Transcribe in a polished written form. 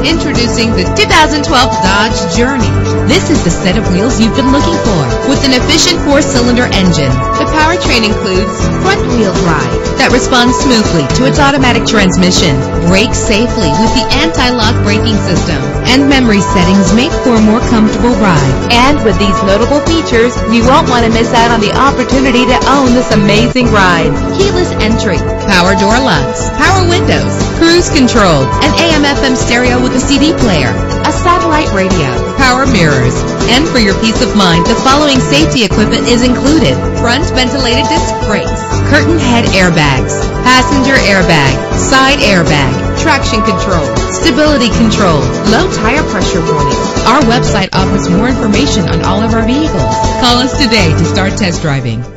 Introducing the 2012 Dodge Journey. This is the set of wheels you've been looking for, with an efficient 4-cylinder engine. The powertrain includes front-wheel drive that responds smoothly to its automatic transmission, brakes safely with the anti-lock braking system, and memory settings make for a more comfortable ride. And with these notable features, you won't want to miss out on the opportunity to own this amazing ride. Keyless entry, power door locks, power windows, cruise control, an AM/FM stereo with a CD player, a satellite radio, power mirrors. And for your peace of mind, the following safety equipment is included: front ventilated disc brakes, curtain head airbags, passenger airbag, side airbag, traction control, stability control, low tire pressure warning. Our website offers more information on all of our vehicles. Call us today to start test driving.